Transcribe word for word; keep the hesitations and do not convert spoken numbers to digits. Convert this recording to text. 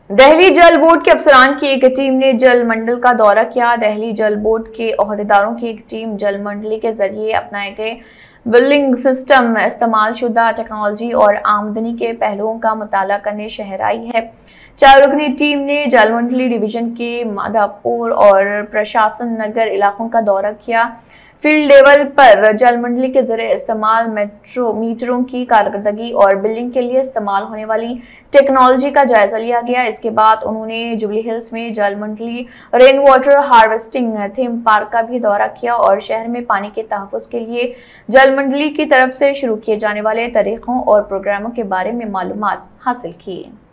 दिल्ली जल बोर्ड के अफसरान की एक टीम ने जल मंडल का दौरा किया। दिल्ली जल बोर्ड के ओहदेदारों की एक टीम जल मंडली के जरिए अपनाए गए बिलिंग सिस्टम, इस्तेमाल शुदा टेक्नोलॉजी और आमदनी के पहलुओं का मुताला करने शहर आई है। चार रुकनी टीम ने जल मंडली डिवीजन के माधापुर और प्रशासन नगर इलाकों का दौरा किया। फील्ड लेवल पर जल मंडली के जरिए इस्तेमाल मेट्रो मीटरों की कारकर्दगी और बिलिंग के लिए इस्तेमाल होने वाली टेक्नोलॉजी का जायजा लिया गया। इसके बाद उन्होंने जुबली हिल्स में जल मंडली rain water harvesting theme park का भी दौरा किया और शहर में पानी के तहफ्फुज के लिए जल मंडली की तरफ से शुरू किए जाने वाले तरीकों और प्रोग्रामों के बारे में मालूमात हासिल की।